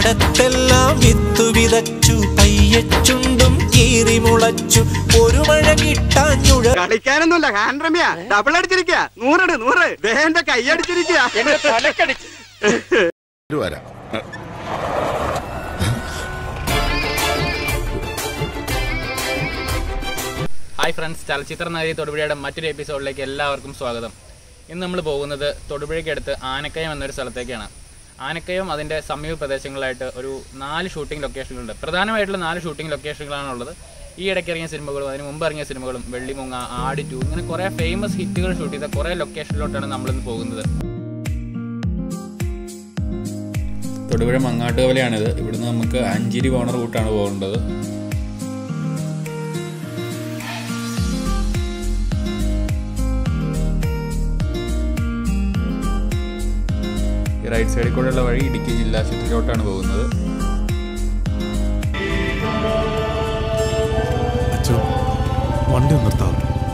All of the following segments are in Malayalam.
പാടത്തെല്ലാം വിത്തു വിതച്ചു പയ്യച്ചുണ്ടും കീറി മുളച്ചു ഒരു മഴ കിട്ടാഞ്ഞുഴ കളിക്കാനൊന്നുമില്ല ഹാൻഡ്രമിയാ ഡബിൾ അടിച്ചിരിക്കുക 100 വേണ്ട കൈയടിച്ചിരിക്കുക. ഹായ് ഫ്രണ്ട്സ്, ചലച്ചിത്ര നഗരി തൊടുപുഴയുടെ മറ്റൊരു എപ്പിസോഡിലേക്ക് എല്ലാവർക്കും സ്വാഗതം. ഇന്ന് നമ്മൾ പോകുന്നത് തൊടുപുഴയ്ക്കടുത്ത് ആനക്കയം എന്നൊരു സ്ഥലത്തേക്കാണ്. ആനക്കയം അതിൻ്റെ സമീപ പ്രദേശങ്ങളായിട്ട് ഒരു 4 ഷൂട്ടിംഗ് ലൊക്കേഷനുകളുണ്ട്. പ്രധാനമായിട്ടുള്ള 4 ഷൂട്ടിംഗ് ലൊക്കേഷനുകളാണുള്ളത്. ഈ ഇടയ്ക്ക് ഇറങ്ങിയ സിനിമകളും അതിന് മുമ്പ് ഇറങ്ങിയ സിനിമകളും വെള്ളിമുങ്ങ, ആട് 2 ഇങ്ങനെ കുറേ ഫേമസ് ഹിറ്റുകൾ ഷൂട്ട് ചെയ്ത കുറേ ലൊക്കേഷനിലോട്ടാണ് നമ്മളിന്ന് പോകുന്നത്. തൊടുപുഴ മങ്ങാട്ടുകവലയാണിത്. ഇവിടുന്ന് നമുക്ക് അഞ്ചിരി പോണ റൂട്ടാണ് പോകേണ്ടത്. റൈറ്റ് സൈഡിൽ കൂടെയുള്ള വഴി ഇടുക്കി ജില്ലാ ആശുപത്രിയിലോട്ടാണ് പോകുന്നത്. വണ്ടി നിർത്താം.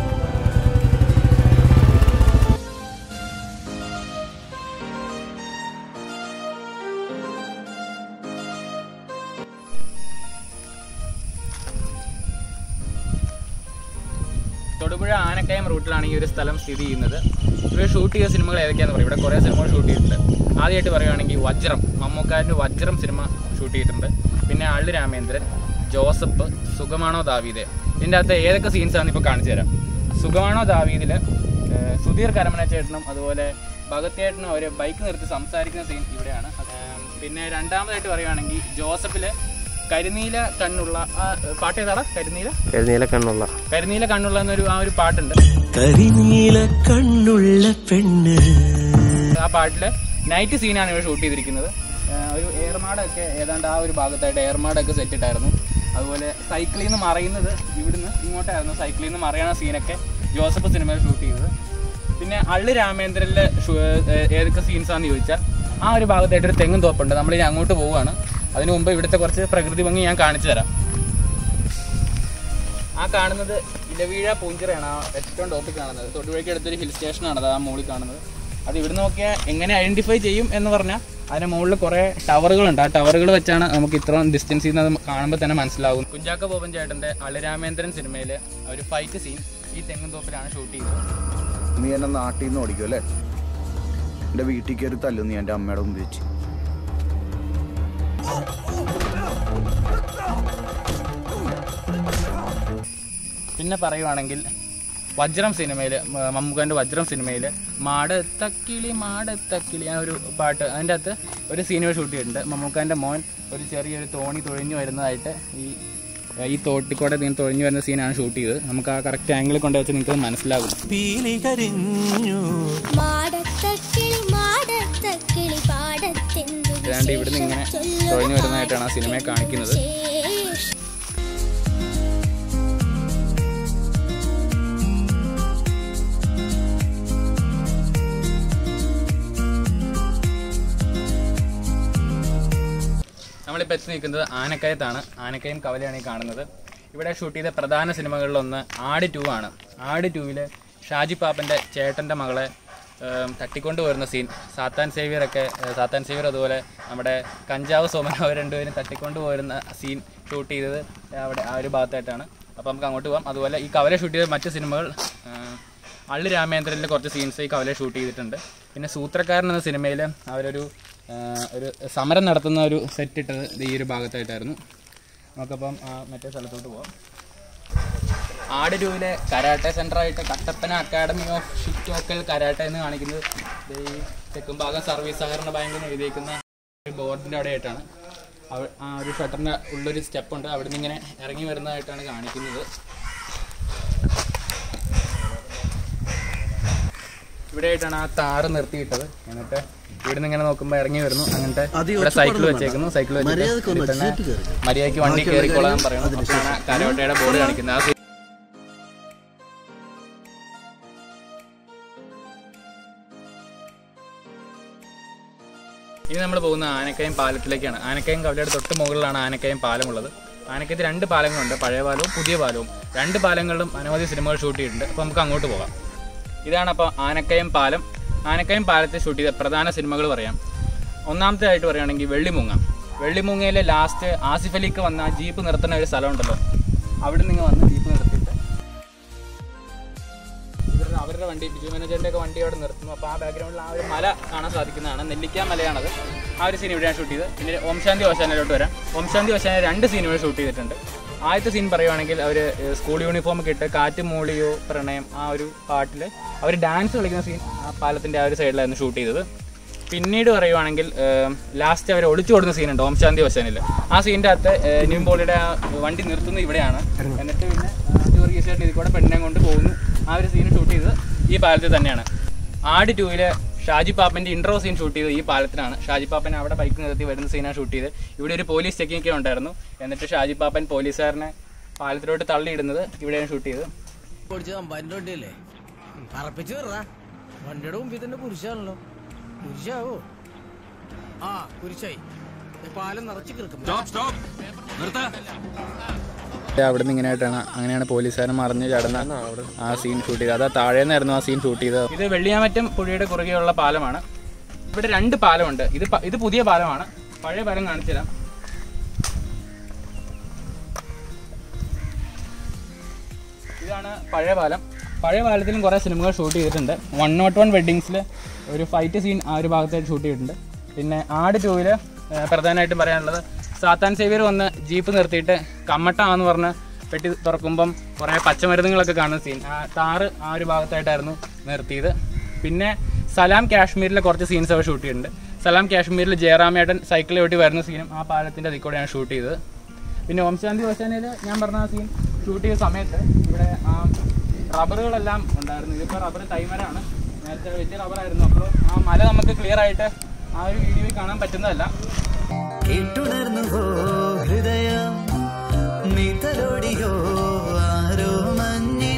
തൊടുപുഴ ആനക്കയം റൂട്ടിലാണ് ഈ ഒരു സ്ഥലം സ്ഥിതി ചെയ്യുന്നത്. ഇവിടെ ഷൂട്ട് ചെയ്ത സിനിമകൾ ഏതൊക്കെയാണെന്ന് പറയും. ഇവിടെ കുറേ സിനിമകൾ ഷൂട്ട് ചെയ്തിട്ടുണ്ട്. ആദ്യമായിട്ട് പറയുകയാണെങ്കിൽ വജ്രം, മമ്മൂക്കാരൻ്റെ വജ്രം സിനിമ ഷൂട്ട് ചെയ്തിട്ടുണ്ട്. പിന്നെ അള്ളു രാമേന്ദ്രൻ, ജോസഫ്, സുഖമാണോ ദാവീദ്. ഇതിൻ്റെ അകത്ത് ഏതൊക്കെ സീൻസാണെന്ന് ഇപ്പോൾ കാണിച്ചു തരാം. സുഖമാണോ ദാവീദിൽ സുധീർ കരമനച്ചേട്ടനും അതുപോലെ ഭഗത് ചേട്ടനും അവർ ബൈക്ക് നിർത്തി സംസാരിക്കുന്ന സീൻ ഇവിടെയാണ്. പിന്നെ രണ്ടാമതായിട്ട് പറയുകയാണെങ്കിൽ ജോസഫിൽ കരിനീല കണ്ണുള്ള പാട്ട് ഏതാടാ? കരിനീല കണ്ണുള്ള എന്നൊരു ആ ഒരു പാട്ടുണ്ട്. കരിനീല കണ്ണുള്ള പെണ്ണ്. ആ പാട്ടില് നൈറ്റ് സീനാണ് ഇവിടെ ഷൂട്ട് ചെയ്തിരിക്കുന്നത്. ഒരു എയർമാടൊക്കെ ഏതാണ്ട് ആ ഒരു ഭാഗത്തായിട്ട് എയർമാടൊക്കെ സെറ്റ് ഇട്ടായിരുന്നു. അതുപോലെ സൈക്കിളിൽ നിന്ന് മറയുന്നത് ഇവിടുന്ന് ഇങ്ങോട്ടായിരുന്നു. സൈക്കിളിൽ നിന്ന് മറയണ സീനൊക്കെ ജോസഫ് സിനിമയിൽ ഷൂട്ട് ചെയ്തത്. പിന്നെ അള്ളു രാമേന്ദ്രനിലെ ഏതൊക്കെ സീൻസാണെന്ന് ചോദിച്ചാൽ ആ ഒരു ഭാഗത്തായിട്ടൊരു തെങ്ങും തോപ്പുണ്ട്. നമ്മളിനി അങ്ങോട്ട് പോവുകയാണ്. അതിനു മുമ്പ് ഇവിടുത്തെ കുറച്ച് പ്രകൃതി ഭംഗി ഞാൻ കാണിച്ചു തരാം. ആ കാണുന്നത് ഇലവീഴ പൂഞ്ചിറയാണ്. ആ ഏറ്റവും ടോപ്പിൽ കാണുന്നത് തൊടുപുഴയ്ക്ക് അടുത്തൊരു ഹിൽ സ്റ്റേഷനാണത്. ആ മുകളിൽ കാണുന്നത് അത് ഇവിടെ നോക്കിയാൽ എങ്ങനെ ഐഡൻറ്റിഫൈ ചെയ്യും എന്ന് പറഞ്ഞാൽ അതിന് മുകളിൽ കുറേ ടവറുകളുണ്ട്. ആ ടവറുകൾ വെച്ചാണ് നമുക്ക് ഇത്രയും ഡിസ്റ്റൻസിൽ നിന്ന് അത് കാണുമ്പോൾ തന്നെ മനസ്സിലാകും. കുഞ്ചാക്കോ ബോബൻ ചേട്ടൻ്റെ അളരാമേന്ദ്രൻ സിനിമയിൽ ഒരു ഫൈറ്റ് സീൻ ഈ തെങ്ങുംതോപ്പിലാണ് ഷൂട്ട് ചെയ്തത്. നീ എന്നെ നാട്ടിൽ നിന്ന് ഓടിക്കും അല്ലേ? എൻ്റെ വീട്ടിൽ കയറി തല്ലും നീ എൻ്റെ അമ്മയുടെ മുമ്പ് വെച്ച്. പിന്നെ പറയുവാണെങ്കിൽ വജ്രം സിനിമയിൽ, മമ്മൂക്കാൻ്റെ വജ്രം സിനിമയിൽ മാടത്തക്കിളി ആ ഒരു പാട്ട്, അതിൻ്റെ അകത്ത് ഒരു സിനിമ ഷൂട്ട് ചെയ്തിട്ടുണ്ട്. മമ്മൂക്കാൻ്റെ മോൻ ഒരു ചെറിയൊരു തോണി തൊഴിഞ്ഞു വരുന്നതായിട്ട് ഈ തോട്ടിക്കൂടെ തൊഴിഞ്ഞു വരുന്ന സീനാണ് ഷൂട്ട് ചെയ്തത്. നമുക്ക് ആ കറക്റ്റ് ആംഗിളിൽ കൊണ്ടുവച്ച് നിങ്ങൾക്ക് മനസ്സിലാകും. ഏതാണ്ട് ഇവിടുന്ന് ഇങ്ങനെ തൊഴിഞ്ഞു വരുന്നതായിട്ടാണ് ആ സിനിമയെ കാണിക്കുന്നത്. നമ്മളിപ്പോൾ എത്തി നിൽക്കുന്നത് ആനക്കയത്താണ്. ആനക്കയം കവലയാണ് ഈ കാണുന്നത്. ഇവിടെ ഷൂട്ട് ചെയ്ത പ്രധാന സിനിമകളിലൊന്ന് ആട് 2 ആണ്. ആട് 2-ൽ ഷാജി പാപ്പൻ്റെ ചേട്ടൻ്റെ മകളെ തട്ടിക്കൊണ്ട് വരുന്ന സീൻ, സാത്താൻ സേവിയർ അതുപോലെ നമ്മുടെ കഞ്ചാവ് സോമൻ അവർ രണ്ടുപേരും തട്ടിക്കൊണ്ട് പോരുന്ന സീൻ ഷൂട്ട് ചെയ്തത് അവിടെ ആ ഒരു ഭാഗത്തായിട്ടാണ്. അപ്പോൾ നമുക്ക് അങ്ങോട്ട് പോകാം. അതുപോലെ ഈ കവല ഷൂട്ട് ചെയ്ത മറ്റ് സിനിമകൾ അള്ളു രാമേന്ദ്രനിലെ കുറച്ച് സീൻസ് ഈ കവല ഷൂട്ട് ചെയ്തിട്ടുണ്ട്. പിന്നെ സൂത്രക്കാരൻ എന്ന സിനിമയിൽ അവരൊരു സമരം നടത്തുന്ന ഒരു സെറ്റ് ഇട്ടത് ഈ ഒരു ഭാഗത്തായിട്ടായിരുന്നു. നമുക്കപ്പം മറ്റേ സ്ഥലത്തോട്ട് പോകാം. ആട് 2-ലെ കരാട്ടെ സെൻ്ററായിട്ട് കട്ടപ്പന അക്കാഡമി ഓഫ് ഷിറ്റോക്കൽ കരാട്ടെ എന്ന് കാണിക്കുന്നത് ഈ തെക്കും ഭാഗം സർവീസ് സഹകരണ ബാങ്കിന് എഴുതിയിരിക്കുന്ന ഒരു ബോർഡിൻ്റെ അവിടെയായിട്ടാണ്. ആ ഒരു ഷട്ടറിൻ്റെ ഉള്ളൊരു സ്റ്റെപ്പുണ്ട്. അവിടെ നിന്ന് ഇങ്ങനെ ഇറങ്ങി വരുന്നതായിട്ടാണ് കാണിക്കുന്നത്. ഇവിടെയായിട്ടാണ് ആ താറ് നിർത്തിയിട്ടത്. എന്നിട്ട് ഇവിടുന്ന് ഇങ്ങനെ നോക്കുമ്പോൾ ഇറങ്ങി വരുന്നു. അങ്ങനത്തെ ഇവിടെ സൈക്കിൾ വെച്ചേക്കുന്നു. സൈക്കിൾ വെച്ചിട്ട് തന്നെ മര്യാദയ്ക്ക് വണ്ടി കയറിക്കൊള്ളാൻ പറയണം. കരോട്ടയുടെ ബോർഡ് കാണിക്കുന്നത്. ഇനി നമ്മൾ പോകുന്ന ആനക്കയം പാലത്തിലേക്കാണ്. ആനക്കയം കവലയുടെ തൊട്ട് മുകളിലാണ് ആനക്കയം പാലമുള്ളത്. ആനക്കയത്ത് 2 പാലങ്ങളുണ്ട്, പഴയ പാലവും പുതിയ പാലവും. 2 പാലങ്ങളിലും അനവധി സിനിമകൾ ഷൂട്ട് ചെയ്തിട്ടുണ്ട്. അപ്പോൾ നമുക്ക് അങ്ങോട്ട് പോകാം. ഇതാണ് അപ്പോൾ ആനക്കയം പാലം. ആനക്കയം പാലത്തെ ഷൂട്ട് ചെയ്ത പ്രധാന സിനിമകൾ പറയാം. ഒന്നാമത്തെ ആയിട്ട് പറയുകയാണെങ്കിൽ വെള്ളിമുങ്ങ. വെള്ളിമൂങ്ങയിലെ ലാസ്റ്റ് ആസിഫ് അലിക്ക് വന്ന ജീപ്പ് നിർത്തുന്ന ഒരു സ്ഥലമുണ്ടല്ലോ, അവിടെ നിങ്ങൾ വന്ന് ജീപ്പ് നിർത്തിയിട്ട് അവരുടെ വണ്ടി ബിജു മാനേജറിൻ്റെ ഒക്കെ വണ്ടി അവിടെ നിർത്തുന്നു. അപ്പോൾ ആ ബാക്ക്ഗ്രൗണ്ടിൽ ആ ഒരു മല കാണാൻ സാധിക്കുന്നതാണ്. നെല്ലിക്ക മലയാണത്. ആ ഒരു സീൻ ഇവിടെയാണ് ഷൂട്ട് ചെയ്തത്. പിന്നെ ഓം ശാന്തി ഓശാനയിലോട്ട് വരാം. ഓം ശാന്തി ഓശാന 2 സീനുകൾ ഷൂട്ട് ചെയ്തിട്ടുണ്ട്. ആദ്യത്തെ സീൻ പറയുവാണെങ്കിൽ അവർ സ്കൂൾ യൂണിഫോം ഒക്കെ ഇട്ട് കാറ്റ് മൂളിയോ പ്രണയം ആ ഒരു പാട്ടിൽ അവർ ഡാൻസ് കളിക്കുന്ന സീൻ ആ പാലത്തിൻ്റെ ആ ഒരു സൈഡിലായിരുന്നു ഷൂട്ട് ചെയ്തത്. പിന്നീട് പറയുവാണെങ്കിൽ ലാസ്റ്റ് അവർ ഒളിച്ചോടുന്ന സീനുണ്ട് ഓം ശാന്തി ഓശാനിൽ. ആ സീനിൻ്റെ അകത്ത് നിവിൻപോളിയുടെ ആ വണ്ടി നിർത്തുന്നത് ഇവിടെയാണ്. എന്നിട്ട് പിന്നെ ജോർഗീസായിട്ട് ഇതിൽ കൂടെ പെണ്ണെ കൊണ്ട് പോകുന്നു. ആ ഒരു സീൻ ഷൂട്ട് ചെയ്തത് ഈ പാലത്തിൽ തന്നെയാണ്. ആട് 2-ലെ ഷാജി പാപ്പൻ്റെ ഇൻട്രോ സീൻ ഷൂട്ട് ചെയ്തത് ഈ പാലത്തിലാണ്. ഷാജി പാപ്പൻ അവിടെ ബൈക്ക് നിർത്തി വരുന്ന സീനാണ് ഷൂട്ട് ചെയ്തത്. ഇവിടെ ഒരു പോലീസ് ചെക്കിംഗ് ഒക്കെ ഉണ്ടായിരുന്നു. എന്നിട്ട് ഷാജി പാപ്പൻ പോലീസുകാരനെ പാലത്തിലോട്ട് തള്ളിയിടുന്നത് ഇവിടെയാണ് ഷൂട്ട് ചെയ്തത്. വണ്ടിയല്ലേ പറപ്പിച്ചു കയറാ, വണ്ടിയുടെ മുമ്പിൽ തന്നെ കുരിശാണല്ലോ. കുരിശാവോ? ആ കുരിശായി. പാലം നിറച്ച് കിടക്കും. അവിടെ നിന്ന് ഇങ്ങനെയായിട്ടാണ്, അങ്ങനെയാണ് പോലീസുകാരൻ മറിഞ്ഞ് ചടന്ന ആ സീൻ ഷൂട്ട് ചെയ്തത്. അതാ താഴേന്നായിരുന്നു ആ സീൻ ഷൂട്ട് ചെയ്തത്. ഇത് വെള്ളിയാമറ്റം പുഴയുടെ കുറുകെയുള്ള പാലമാണ്. ഇവിടെ 2 പാലമുണ്ട്. ഇത് പുതിയ പാലമാണ്. പഴയ പാലം കാണിച്ചു തരാം. ഇതാണ് പഴയ പാലം. പഴയ പാലത്തിലും കുറേ സിനിമകൾ ഷൂട്ട് ചെയ്തിട്ടുണ്ട്. 101 വെഡ്ഡിങ്സിൽ ഒരു ഫൈറ്റ് സീൻ ആ ഒരു ഭാഗത്തായിട്ട് ഷൂട്ട് ചെയ്തിട്ടുണ്ട്. പിന്നെ ആട് 2-ൽ പ്രധാനമായിട്ടും പറയാനുള്ളത് സാത്താൻ സേവിയർ വന്ന് ജീപ്പ് നിർത്തിയിട്ട് കമ്മട്ടാന്ന് പറഞ്ഞ് പെട്ടി തുറക്കുമ്പം കുറേ പച്ചമരുന്നുകളൊക്കെ കാണുന്ന സീൻ, താറ് ആ ഒരു ഭാഗത്തായിട്ടായിരുന്നു നിർത്തിയത്. പിന്നെ സലാം കാശ്മീരിലെ കുറച്ച് സീൻസ് അവർ ഷൂട്ട് ചെയ്തിട്ടുണ്ട്. സലാം കാശ്മീരിൽ ജയറാമേട്ടൻ സൈക്കിളിൽ ഓട്ടി വരുന്ന സീനും ആ പാലത്തിൻ്റെ അതിൽ കൂടെയാണ് ഷൂട്ട് ചെയ്തത്. പിന്നെ ഓം ശാന്തി ഓശാനയിൽ ഞാൻ പറഞ്ഞ ആ സീൻ ഷൂട്ട് ചെയ്ത സമയത്ത് ഇവിടെ റബ്ബറുകളെല്ലാം ഉണ്ടായിരുന്നു. ഇതിപ്പോൾ റബ്ബർ തൈമരാണ്, നേരത്തെ വലിയ റബ്ബറായിരുന്നു. അപ്പോൾ ആ മല നമുക്ക് ക്ലിയർ ആയിട്ട് ആ ഒരു വീഡിയോയിൽ കാണാൻ പറ്റുന്നതല്ല. കേട്ടുണർന്നുവോ ഹൃദയം നീതലോടിയോ ആരോ മഞ്ഞിൻ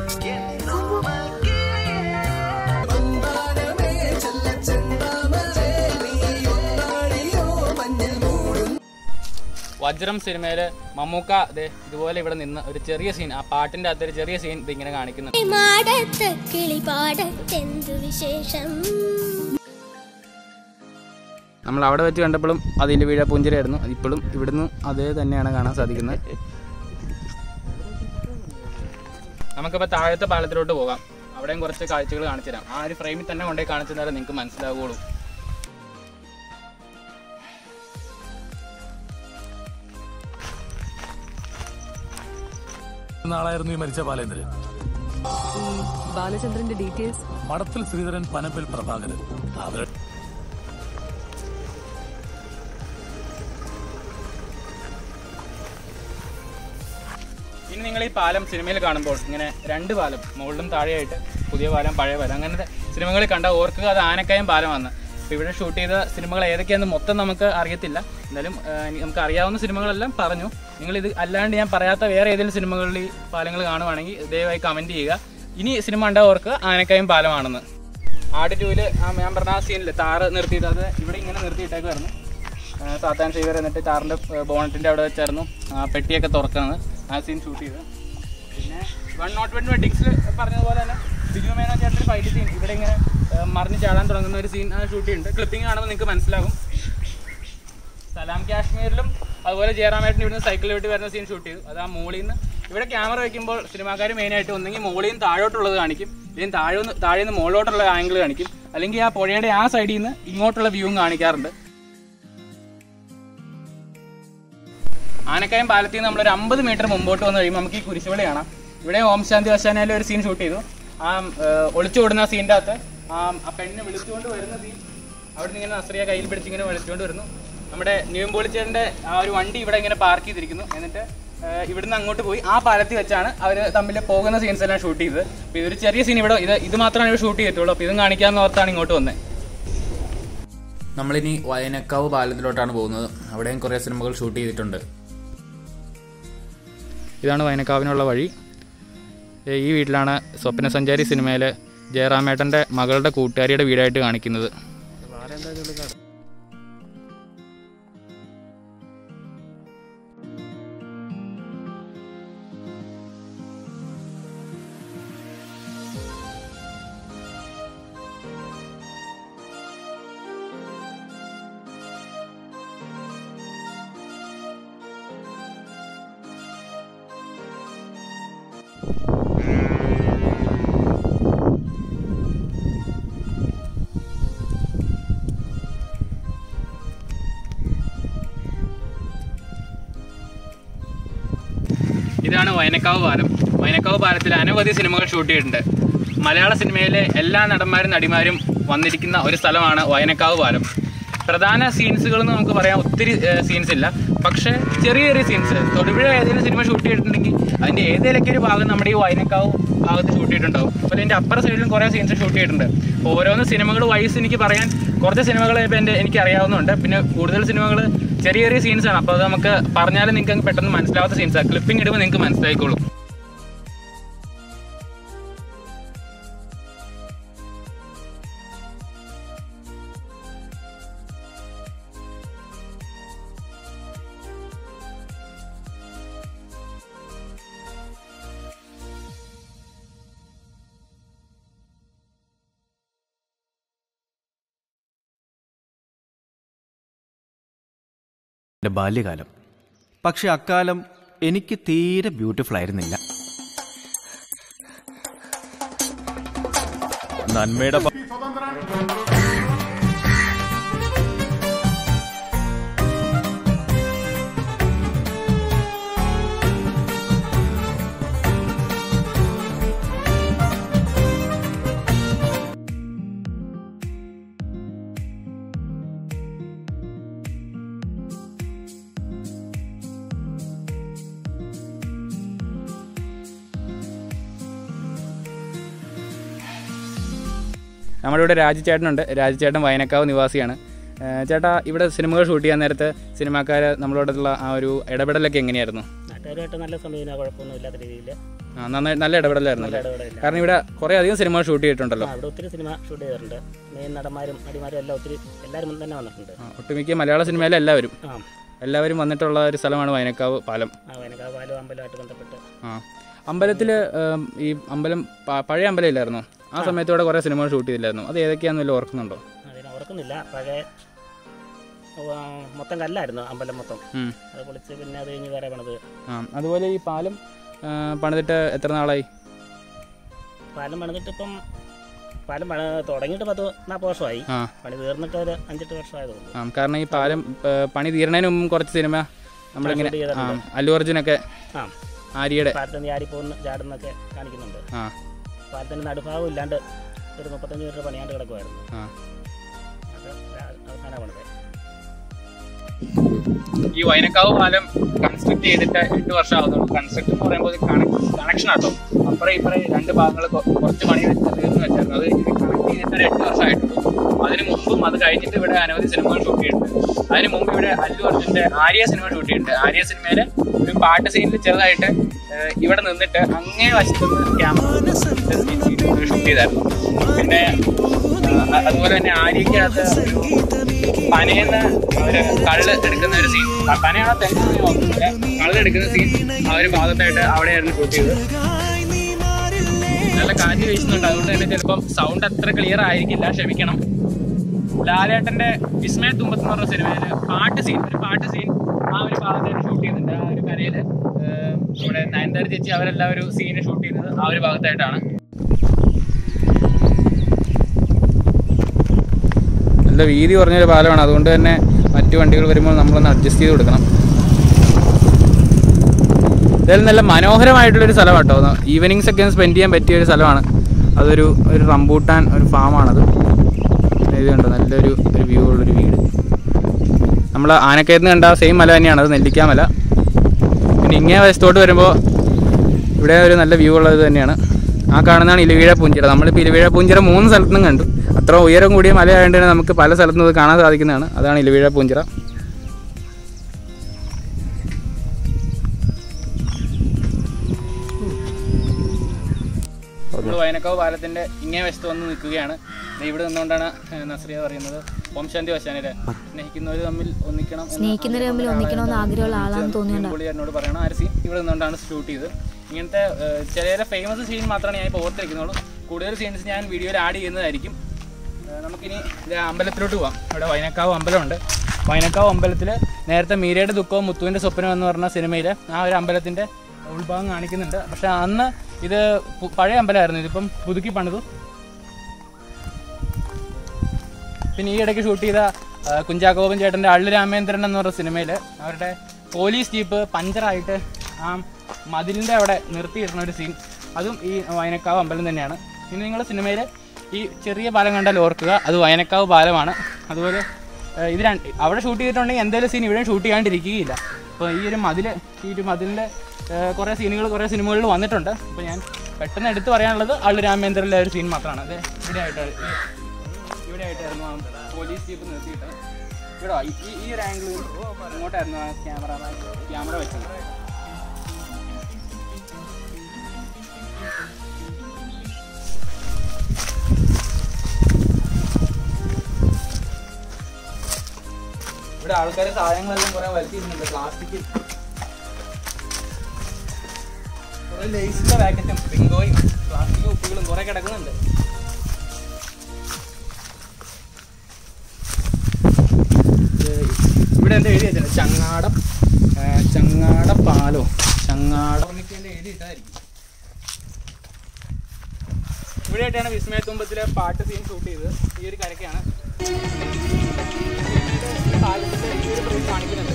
വജ്രം സിനിമയില് മമ്മൂക്ക ഇതുപോലെ ഇവിടെ നിന്ന് ഒരു ചെറിയ സീൻ, ആ പാട്ടിന്റെ അകത്തൊരു ചെറിയ സീൻ ഇതിങ്ങനെ കാണിക്കുന്നുണ്ട്. നമ്മൾ അവിടെ വെച്ച് കണ്ടപ്പോഴും അതിൽ വീഴ പുഞ്ചിരായിരുന്നു. ഇപ്പോഴും ഇവിടുന്ന് അതേ തന്നെയാണ് കാണാൻ സാധിക്കുന്നത്. നമുക്കിപ്പോൾ താഴത്തെ പാലത്തിലോട്ട് പോകാം. അവിടെയും കുറച്ച് കാഴ്ചകൾ കാണിച്ചു തരാം. ആ ഒരു ഫ്രെയിമിൽ തന്നെ കൊണ്ടുപോയി കാണിച്ചു തന്നാലേ നിങ്ങൾക്ക് മനസ്സിലാവുകയുള്ളൂ. നാളായിരുന്നു ഈ മരിച്ച ബാലേന്ദ്രൻ. ബാലചന്ദ്രന്റെ ഡീറ്റെയിൽസ് മടത്തിൽ ശ്രീധരൻ, പനപ്പിൽ പ്രഭാകരൻ. ഇനി നിങ്ങൾ ഈ പാലം സിനിമയിൽ കാണുമ്പോൾ ഇങ്ങനെ 2 പാലം, മുകളിലും താഴെയായിട്ട് പുതിയ പാലം പഴയ പാലം, അങ്ങനത്തെ സിനിമകളിൽ കണ്ടാൽ ഓർക്കുക അത് ആനക്കയം പാലമാണ്. അപ്പോൾ ഇവിടെ ഷൂട്ട് ചെയ്ത സിനിമകൾ ഏതൊക്കെയാണെന്ന് മൊത്തം നമുക്ക് അറിയത്തില്ല. എന്തായാലും നമുക്ക് അറിയാവുന്ന സിനിമകളെല്ലാം പറഞ്ഞു. നിങ്ങളിത് അല്ലാണ്ട് ഞാൻ പറയാത്ത വേറെ ഏതെങ്കിലും സിനിമകളിൽ ഈ പാലങ്ങൾ കാണുവാണെങ്കിൽ ദയവായി കമൻറ്റ് ചെയ്യുക. ഇനി സിനിമ കണ്ടാൽ ഓർക്കുക ആനക്കയം പാലമാണെന്ന്. ആട് 2-ൽ ഞാൻ പറഞ്ഞ ആ സീനിൽ താറ് നിർത്തിയിട്ട് അത് ഇവിടെ ഇങ്ങനെ നിർത്തിയിട്ടേക്കുമായിരുന്നു. സാത്താൻ സേവിയർ എന്നിട്ട് താറിൻ്റെ ബോണറ്റിൻ്റെ അവിടെ വെച്ചായിരുന്നു പെട്ടിയൊക്കെ തുറക്കുന്നത്. ആ സീൻ ഷൂട്ട് ചെയ്ത്. പിന്നെ 101 വെഡ്ഡിങ്സിൽ പറഞ്ഞതുപോലെ തന്നെ ബിജു മാനേജറിൻ്റെ ഫൈറ്റ് സീൻ ഇവിടെ ഇങ്ങനെ മറിഞ്ഞ് ചാടാൻ തുടങ്ങുന്ന ഒരു സീൻ ഷൂട്ട് ചെയ്യുന്നുണ്ട്. ക്ലിപ്പിംഗ് കാണുമ്പോൾ നിങ്ങൾക്ക് മനസ്സിലാകും. സലാം കാശ്മീരിലും അതുപോലെ ജയറാമേട്ടൻ ഇവിടുന്ന് സൈക്കിളിൽ വിട്ട് വരുന്ന സീൻ ഷൂട്ട് ചെയ്തു. അത് ആ മോളിൽ നിന്ന് ഇവിടെ ക്യാമറ വയ്ക്കുമ്പോൾ സിനിമാക്കാർ മെയിനായിട്ട് ഒന്നെങ്കിൽ മോളിൽ നിന്ന് താഴോട്ടുള്ളത് കാണിക്കും, അല്ലെങ്കിൽ താഴെ നിന്ന് മുകളിലോട്ടുള്ള ആംഗിൾ കാണിക്കും, അല്ലെങ്കിൽ ആ പുഴയുടെ ആ സൈഡിൽ നിന്ന് ഇങ്ങോട്ടുള്ള വ്യൂവും കാണിക്കാറുണ്ട്. ആനക്കയം പാലത്തിൽ നിന്ന് നമ്മളൊരു 50 മീറ്റർ മുമ്പോട്ട് വന്ന് കഴിയുമ്പോൾ നമുക്ക് ഈ കുരിശുപള്ളി കാണാം. ഇവിടെ ഓം ശാന്തി ഓശാനയിലെ ഒരു സീൻ ഷൂട്ട് ചെയ്തു. ആ ഒളിച്ചോടുന്ന സീൻ്റെ അകത്ത് ആ പെണ്ണ് വിളിച്ചുകൊണ്ട് വരുന്ന സീൻ, അവിടെ നിന്ന് ഇങ്ങനെ നസ്രിയ കയ്യിൽ പിടിച്ച് ഇങ്ങനെ വിളിച്ചുകൊണ്ട് വരുന്നു. നമ്മുടെ നിവിൻപോളിച്ചേട്ടൻ്റെ ആ ഒരു വണ്ടി ഇവിടെ ഇങ്ങനെ പാർക്ക് ചെയ്തിരിക്കുന്നു. എന്നിട്ട് ഇവിടുന്ന് അങ്ങോട്ട് പോയി ആ പാലത്തിൽ വെച്ചാണ് അവർ തമ്മിൽ പോകുന്ന സീൻസ് എല്ലാം ഷൂട്ട് ചെയ്തത്. അപ്പോൾ ഇതൊരു ചെറിയ സീൻ ഇവിടെ ഇത് മാത്രമാണ് ഇവിടെ ഷൂട്ട് ചെയ്തിട്ടുള്ളൂ. അപ്പോൾ ഇതും കാണിക്കാമെന്ന് ഓർത്താണ് ഇങ്ങോട്ട് വന്നത്. നമ്മളിനി വയനക്കാവ് പാലത്തിലോട്ടാണ് പോകുന്നത്. അവിടെയും കുറേ സിനിമകൾ ഷൂട്ട് ചെയ്തിട്ടുണ്ട്. ഇതാണ് വയനക്കാവിനുള്ള വഴി. ഈ വീട്ടിലാണ് സ്വപ്നസഞ്ചാരി സിനിമയിൽ ജയറാമേട്ടൻ്റെ മകളുടെ കൂട്ടുകാരിയുടെ വീടായിട്ട് കാണിക്കുന്നത്. ഇതാണ് വയനക്കാവ് പാലം. വയനക്കാവ് പാലത്തിൽ അനവധി സിനിമകൾ ഷൂട്ട് ചെയ്തിട്ടുണ്ട്. മലയാള സിനിമയിലെ എല്ലാ നടന്മാരും നടിമാരും വന്നിരിക്കുന്ന ഒരു സ്ഥലമാണ് വയനക്കാവ് പാലം. പ്രധാന സീൻസുകളെന്ന് നമുക്ക് പറയാം ഒത്തിരി സീൻസ് ഇല്ല, പക്ഷേ ചെറിയ ചെറിയ സീൻസ്. തൊടുപുഴ ഏതെങ്കിലും സിനിമ ഷൂട്ട് ചെയ്തിട്ടുണ്ടെങ്കിൽ അതിൻ്റെ ഏതെങ്കിലുമൊക്കെ ഒരു ഭാഗം നമ്മുടെ ഈ വയനക്കാവ് ഭാഗത്ത് ഷൂട്ട് ചെയ്തിട്ടുണ്ടാവും. അപ്പോൾ എൻ്റെ അപ്പുറ സൈഡിലും കുറേ സീൻസ് ഷൂട്ട് ചെയ്തിട്ടുണ്ട്. ഓരോന്ന് സിനിമകൾ വൈസ് എനിക്ക് പറയാൻ കുറച്ച് സിനിമകൾ ഇപ്പോൾ എനിക്ക് അറിയാവുന്നുണ്ട്. പിന്നെ കൂടുതൽ സിനിമകൾ ചെറിയ ചെറിയ സീൻസാണ്. അപ്പോൾ അത് നമുക്ക് പറഞ്ഞാലും നിങ്ങൾക്ക് പെട്ടെന്ന് മനസ്സിലാവാത്ത സീൻസാണ്. ക്ലിപ്പിംഗ് ഇടുമ്പോൾ നിങ്ങൾക്ക് മനസ്സിലായിക്കോളും. എൻ്റെ ബാല്യകാലം. പക്ഷെ അക്കാലം എനിക്ക് തീരെ ബ്യൂട്ടിഫുൾ ആയിരുന്നില്ല. നന്മയുടെ നമ്മുടെ ഇവിടെ രാജുചേട്ടനുണ്ട്. രാജുചേട്ടൻ വയനക്കാവ് നിവാസിയാണ്. ചേട്ടാ, ഇവിടെ സിനിമകൾ ഷൂട്ട് ചെയ്യാൻ നേരത്ത് സിനിമാക്കാർ നമ്മളോടുള്ള ആ ഒരു ഇടപെടലൊക്കെ എങ്ങനെയായിരുന്നു? നാട്ടുകാരുമായിട്ട് നല്ല സമയം, കുഴപ്പമൊന്നുമില്ലാത്ത രീതിയിൽ നല്ല ഇടപെടലായിരുന്നു. കാരണം ഇവിടെ കുറേ അധികം സിനിമകൾ ഷൂട്ട് ചെയ്തിട്ടുണ്ടല്ലോ. ഇവിടെ ഒത്തിരി സിനിമ ഷൂട്ട് ചെയ്തിട്ടുണ്ട്. മെയിൻ നടന്മാരും നടിമാരും എല്ലാം എല്ലാവരും തന്നെ വന്നിട്ടുണ്ട്. ഒട്ടുമിക്ക മലയാള സിനിമയിലെ എല്ലാവരും വന്നിട്ടുള്ള ഒരു സ്ഥലമാണ് വയനക്കാവ് പാലം. വയനക്കാവ് പാലം അമ്പലമായിട്ട് ബന്ധപ്പെട്ട് അമ്പലത്തിൽ ഈ അമ്പലം പഴയ അമ്പലം ഇല്ലായിരുന്നോ? ആ സമയത്ത് ഇവിടെ കുറേ സിനിമകൾ ഷൂട്ട് ചെയ്തില്ലായിരുന്നു. അത് ഏതൊക്കെയാണെന്ന് വല്ല ഓർക്കുന്നുണ്ടോ? അതിനെ ഓർക്കുന്നില്ല. പഴയ മൊത്തം കല്ലായിരുന്നു അമ്പലം മൊത്തം. അത് പൊളിച്ച് പിന്നെ അത് കഴിഞ്ഞ് വേറെ പണിത്. അതുപോലെ ഈ പാലം പണിതിട്ട് എത്ര നാളായി? പാലം പണിതിട്ട് ഇപ്പം പാലം തുടങ്ങിയിട്ട് 10-40 വർഷമായി. പണി തീർന്നിട്ട് ഒരു 5-8 വർഷമായത് തോന്നുന്നു. കാരണം ഈ പാലം പണി തീരണതിന് മുമ്പ് കുറച്ച് സിനിമ നമ്മളിങ്ങനെ അല്ലു അർജുനൊക്കെ ആര്യയുടെ പാലത്തിന് ചാടിപ്പോന്ന് ചാടുന്നൊക്കെ കാണിക്കുന്നുണ്ട്. പാലത്തിന് നടുഭാഗം ഇല്ലാണ്ട് ഒരു 35 മീറ്റർ പണിയാണ്ട് കിടക്കുമായിരുന്നു. അത് അവസാനം പണിത്. ഈ വയനക്കാവ് പാലം കൺസ്ട്രക്ട് ചെയ്തിട്ട് 8 വർഷം ആവുന്നുള്ളൂ. കൺസ്ട്രക്ട് എന്ന് പറയുമ്പോൾ കണക്ഷൻ ആട്ടോ. അപ്പുറം ഇപ്പുറം 2 ഭാഗങ്ങൾ കുറച്ച് പണി തീർന്നു വെച്ചായിരുന്നു. അത് കണക്ട് ചെയ്തിട്ട് ഒരു 8 വർഷമായിട്ടുള്ളൂ. അതിന് മുമ്പും അത് കഴിഞ്ഞിട്ട് ഇവിടെ അനവധി സിനിമകൾ ഷൂട്ട് ചെയ്തിട്ടുണ്ട്. അതിന് മുമ്പ് ഇവിടെ അല്ലു അർജുൻ്റെ ആര്യ സിനിമ ഷൂട്ട് ചെയ്തിട്ടുണ്ട്. ആര്യ സിനിമയിലെ ഒരു പാട്ട് സീനിൽ ചെറുതായിട്ട് ഇവിടെ നിന്നിട്ട് അങ്ങേ വശത്തുനിന്ന് ക്യാമറ ഷൂട്ട് ചെയ്തായിരുന്നു. പിന്നെ അതുപോലെ തന്നെ ആര്യക്കകത്ത് പനയെന്ന് അവര് കള്ള് എടുക്കുന്ന ഒരു സീൻ, പനയാണോ തെങ്ങ് നോക്കുന്നില്ല, കള്ളെടുക്കുന്ന സീൻ ആ ഒരു ഭാഗത്തായിട്ട് അവിടെയായിരുന്നു ഷൂട്ട് ചെയ്തത്. നല്ല കാറ്റ് വീശുന്നുണ്ട്, അതുകൊണ്ട് തന്നെ ചിലപ്പം സൗണ്ട് അത്ര ക്ലിയർ ആയിരിക്കില്ല, ക്ഷമിക്കണം. ലാലേട്ടന്റെ വിസ്മയ തുമ്പത്ത് എന്ന് പറഞ്ഞ സിനിമയില് ഒരു പാട്ട് സീൻ ആ ഒരു ഭാഗത്തായിട്ട് ഷൂട്ട് ചെയ്യുന്നുണ്ട്. ആ ഒരു കരയില് നമ്മുടെ നയൻതാര ചേച്ചി അവരെല്ലാം ഒരു സീന് ഷൂട്ട് ചെയ്യുന്നത് ആ ഒരു ഭാഗത്തായിട്ടാണ്. നല്ല വീതി കുറഞ്ഞൊരു പാലമാണ്, അതുകൊണ്ട് തന്നെ മറ്റു വണ്ടികൾ വരുമ്പോൾ നമ്മളൊന്ന് അഡ്ജസ്റ്റ് ചെയ്ത് കൊടുക്കണം. ഇതായാലും നല്ല മനോഹരമായിട്ടുള്ളൊരു സ്ഥലമാണ് കേട്ടോ. ഈവനിങ്സ് ഒക്കെ സ്പെൻഡ് ചെയ്യാൻ പറ്റിയൊരു സ്ഥലമാണ്. അതൊരു റംബൂട്ടാൻ ഒരു ഫാമാണത്. ഇത് കണ്ടോ, നല്ലൊരു വ്യൂ ഉള്ളൊരു വീട്. നമ്മൾ ആനക്കയത്ത് നിന്ന് കണ്ട സെയിം മല തന്നെയാണ്, അത് നെല്ലിക്കാമല. പിന്നെ ഇങ്ങനെ വശത്തോട്ട് വരുമ്പോൾ ഇവിടെ ഒരു നല്ല വ്യൂ ഉള്ളത് തന്നെയാണ്. ആ കാണുന്നതാണ് ഇലവീഴ പൂഞ്ചിറ. നമ്മളിപ്പോൾ ഇലവീഴ പൂഞ്ചിറ 3 സ്ഥലത്തു നിന്നും കണ്ടു. അത്ര ഉയരം കൂടിയ മലയായതുകൊണ്ട് തന്നെ നമുക്ക് പല സ്ഥലത്തും ഇത് കാണാൻ സാധിക്കുന്നതാണ്. അതാണ് ഇലവീഴ പൂഞ്ചിറ. നമ്മൾ വയനക്കാവ് പാലത്തിൻ്റെ ഇങ്ങേ വശത്ത് വന്ന് നിൽക്കുകയാണ്. ഇവിടെ നിന്നുകൊണ്ടാണ് നസ്രിയ പറയുന്നത് ഓം ശാന്തി വശാനിലെ സ്നേഹിക്കുന്നവർ തമ്മിൽ ഒന്നിക്കണമെന്ന് ആഗ്രഹമുള്ള ആളാണെന്ന് തോന്നിയുണ്ട്. എന്നോട് പറയണം. ആ സീൻ ഇവിടെ നിന്നുകൊണ്ടാണ് ഷൂട്ട് ചെയ്തത്. ഇങ്ങനത്തെ ചില ഫേമസ് സീൻ മാത്രമാണ് ഞാൻ ഇപ്പോൾ ഓർത്തിരിക്കുന്നുള്ളൂ. കൂടുതൽ സീൻസ് ഞാൻ വീഡിയോയിൽ ആഡ് ചെയ്യുന്നതായിരിക്കും. നമുക്കിനി അമ്പലത്തിലോട്ട് പോവാം. ഇവിടെ വയനക്കാവ് അമ്പലമുണ്ട്. വയനക്കാവ് അമ്പലത്തിൽ നേരത്തെ മീരയുടെ ദുഃഖവും മുത്തുവിൻ്റെ സ്വപ്നം എന്ന് പറഞ്ഞ സിനിമയിൽ ആ ഒരു അമ്പലത്തിൻ്റെ ഉൾഭാഗം കാണിക്കുന്നുണ്ട്. പക്ഷെ അന്ന് ഇത് പഴയ അമ്പലമായിരുന്നു, ഇതിപ്പം പുതുക്കി പണിതു. പിന്നെ ഈ ഇടയ്ക്ക് ഷൂട്ട് ചെയ്ത കുഞ്ചാക്കോബൻ ചേട്ടൻ്റെ അള്ളു രാമേന്ദ്രൻ എന്ന് പറഞ്ഞ സിനിമയിൽ അവരുടെ പോലീസ് ജീപ്പ് പഞ്ചറായിട്ട് ആ മതിലിൻ്റെ അവിടെ നിർത്തിയിടുന്ന ഒരു സീൻ, അതും ഈ വയനക്കാവ് അമ്പലം തന്നെയാണ്. ഇനി നിങ്ങൾ സിനിമയിൽ ഈ ചെറിയ പാലം കണ്ടാൽ ഓർക്കുക, അത് വയനക്കാവ് പാലമാണ്. അതുപോലെ ഇത് അവിടെ ഷൂട്ട് ചെയ്തിട്ടുണ്ടെങ്കിൽ എന്തെങ്കിലും സീൻ ഇവിടെയും ഷൂട്ട് ചെയ്യാണ്ടിരിക്കുകയില്ല. അപ്പോൾ ഈ ഒരു മതിലിൻ്റെ കുറേ സീനുകൾ കുറേ സിനിമകളിൽ വന്നിട്ടുണ്ട്. അപ്പോൾ ഞാൻ പെട്ടെന്ന് എടുത്ത് പറയാനുള്ളത് ആള് രാമേന്ദ്രനിലെ ഒരു സീൻ മാത്രമാണ്. അത് ഇവിടെയായിട്ടായിരുന്നു ആ പോലീസ് ജീപ്പ് നിർത്തിയിട്ട് ഇവിടെ ഈ ഒരു ആംഗിൾ ഇങ്ങോട്ടായിരുന്നു ആ ക്യാമറ വെച്ചത്. ഇവിടെ ആൾക്കാർ സാധനങ്ങളെല്ലാം കുറെ വലിച്ചിരുന്നുണ്ട്. പ്ലാസ്റ്റിക് കുറെ ലേസിന്റെ പാക്കറ്റും ബിങ്കോയും പ്ലാസ്റ്റിക് കുപ്പികളും കുറെ കിടക്കുന്നുണ്ട്. ഇവിടെ എന്താ എഴുതി വെച്ചത്? ചങ്ങാട പാലോ എഴുതി ഇട്ടായിരിക്കും. ഇവിടെയായിട്ടാണ് വിസ്മയത്തുമ്പത്തിലെ പാട്ട് സീൻ ഷൂട്ട് ചെയ്തത്. ഈ ഒരു കരയ്ക്കാണ് പാലത്തിന്റെ ഈ ഒരു പ്രതി കാണിക്കുന്നുണ്ട്.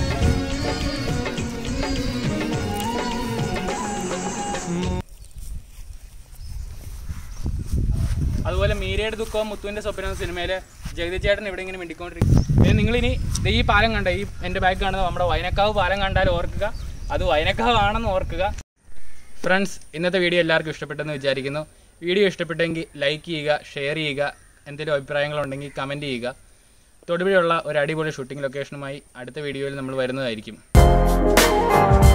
അതുപോലെ മീരയുടെ ദുഃഖവും മുത്തുവിൻ്റെ സ്വപ്നം സിനിമയിലെ ജഗതി ചേട്ടൻ ഇവിടെ ഇങ്ങനെ മിണ്ടിക്കൊണ്ടിരിക്കും. പിന്നെ നിങ്ങളിനി ഈ പാലം കണ്ട ഈ എൻ്റെ ബാഗ് കാണുന്നത് നമ്മുടെ വയനക്കാവ് പാലം കണ്ടാൽ ഓർക്കുക, അത് വയനക്കാവ് ആണെന്ന് ഓർക്കുക. ഫ്രണ്ട്സ്, ഇന്നത്തെ വീഡിയോ എല്ലാവർക്കും ഇഷ്ടപ്പെട്ടെന്ന് വിചാരിക്കുന്നു. വീഡിയോ ഇഷ്ടപ്പെട്ടെങ്കിൽ ലൈക്ക് ചെയ്യുക, ഷെയർ ചെയ്യുക, എന്തെങ്കിലും അഭിപ്രായങ്ങളുണ്ടെങ്കിൽ കമൻറ്റ് ചെയ്യുക. തൊടുപുഴയുള്ള ഒരു അടിപൊളി ഷൂട്ടിംഗ് ലൊക്കേഷനുമായി അടുത്ത വീഡിയോയിൽ നമ്മൾ വരുന്നതായിരിക്കും.